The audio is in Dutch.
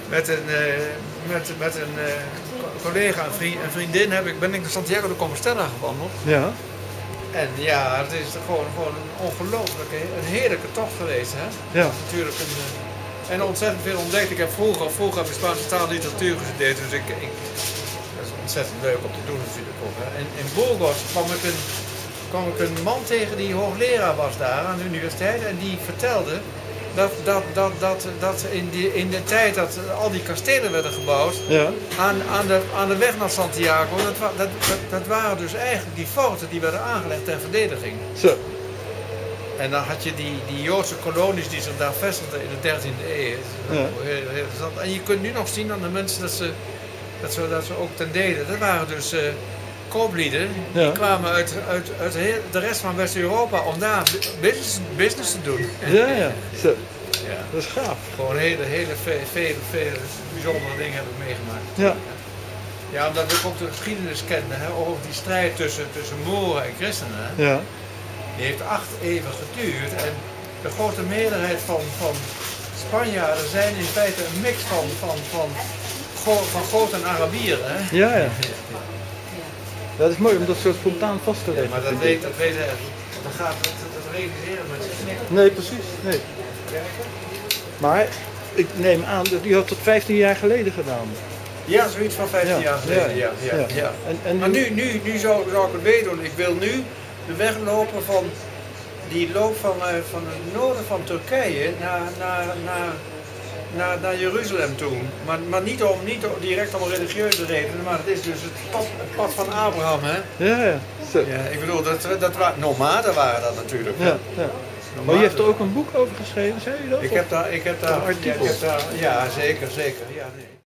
met een collega, een vriendin ben ik naar Santiago de Compostela gewandeld. Ja. En ja, het is gewoon een ongelooflijke, een heerlijke tocht geweest. Hè? Ja. Natuurlijk en ontzettend veel ontdekt. Ik heb vroeger heb ik Spaanse taal en literatuur gestudeerd, dus dat is ontzettend leuk om te doen natuurlijk ook. Hè? En in Burgos kwam ik een man tegen die hoogleraar was daar aan de universiteit en die vertelde dat in de tijd dat al die kastelen werden gebouwd, Ja. aan de weg naar Santiago, dat waren dus eigenlijk die forten die werden aangelegd ter verdediging. Zo. En dan had je die Joodse kolonies die zich daar vestigden in de 13e eeuw. Ja. Heel interessant. En je kunt nu nog zien aan de mensen dat ze ook ten dele. Dat waren dus kooplieden, die Ja. kwamen uit de rest van West-Europa om daar business te doen. Ja, ja. Zo. Ja. Dat is gaaf. Gewoon vele bijzondere dingen heb ik meegemaakt. Ja. Ja, omdat ik ook de geschiedenis kende, hè, over die strijd tussen Moren en christenen. Hè. Ja. Die heeft 8 eeuwen geduurd en de grote meerderheid van Spanjaarden zijn in feite een mix van Goot en Arabieren. Hè. Ja, ja. Dat is mooi om dat zo spontaan vast te Ja, leggen. maar dat vind weet ik. dat realiseren met zich niet. Nee, precies. Nee. Maar ik neem aan dat u had tot 15 jaar geleden gedaan. Ja, zoiets van 15 jaar geleden. Ja. En Maar nu zou ik het weer doen. Ik wil nu de weg lopen die loopt van het noorden van Turkije naar Jeruzalem toe. Maar niet direct om religieuze redenen, maar het is dus het pad van Abraham. Hè? Ja. Zo. Ja, ik bedoel, dat waren nomaden waren dat natuurlijk. Hè? Ja. Maar u heeft er ook een boek over geschreven, zei u dat? Ik heb daar, artikels? ja, zeker. Ja, nee.